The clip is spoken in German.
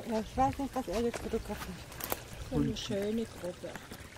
Ja, ich weiß nicht, was er jetzt fotografiert. So eine schöne Gruppe.